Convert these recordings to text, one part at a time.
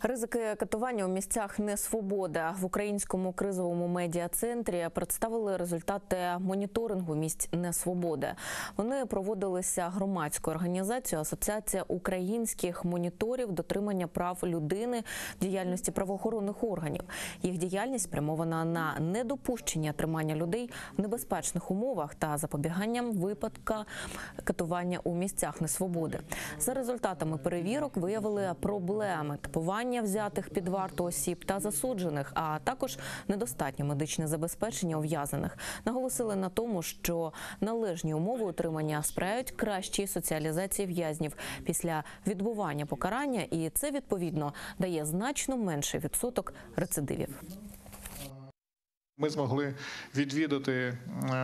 Ризики катування у місцях несвободи. В українському кризовому медіа-центрі представили результати моніторингу місць несвободи. Вони проводилися громадською організацією Асоціація українських моніторів дотримання прав людини в діяльності правоохоронних органів. Їх діяльність спрямована на недопущення тримання людей в небезпечних умовах та запобіганням випадка катування у місцях несвободи. За результатами перевірок виявили проблеми катування взятих під варту осіб та засуджених, а також недостатнє медичне забезпечення ув'язнених. Наголосили на тому, що належні умови утримання сприяють кращій соціалізації в'язнів після відбування покарання, і це, відповідно, дає значно менший відсоток рецидивів. Ми змогли відвідати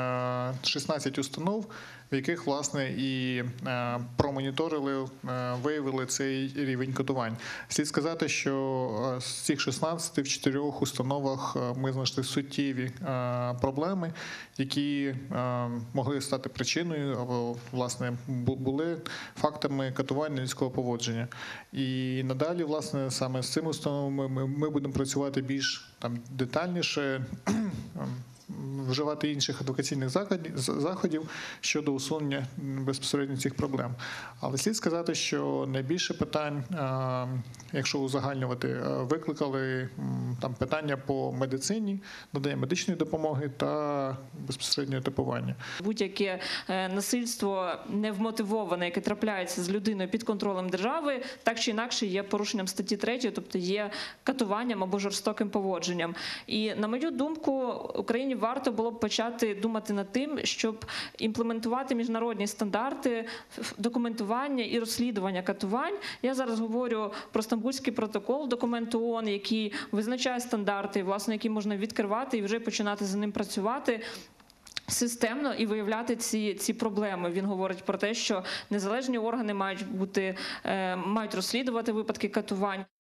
16 установ, в яких, власне, і промоніторили, виявили цей рівень катувань. Слід сказати, що з цих 16 в 4 установах ми знайшли суттєві проблеми, які могли стати причиною або, власне, були фактами катування людського поводження. І надалі, власне, саме з цими установами ми будемо працювати більш детальніше, вживати інших адвокаційних заходів щодо усунення безпосередньо цих проблем. Але слід сказати, що найбільше питань, якщо узагальнювати, викликали там питання по медицині, надання медичної допомоги та безпосередньо типування. Будь-яке насильство невмотивоване, яке трапляється з людиною під контролем держави, так чи інакше є порушенням статті 3, тобто є катуванням або жорстоким поводженням. І, на мою думку, Україні варто було б почати думати над тим, щоб імплементувати міжнародні стандарти документування і розслідування катувань. Я зараз говорю про Стамбульський протокол, документ ООН, який визначає стандарти, власне, які можна відкривати і вже починати за ним працювати системно і виявляти ці проблеми. Він говорить про те, що незалежні органи мають розслідувати випадки катувань.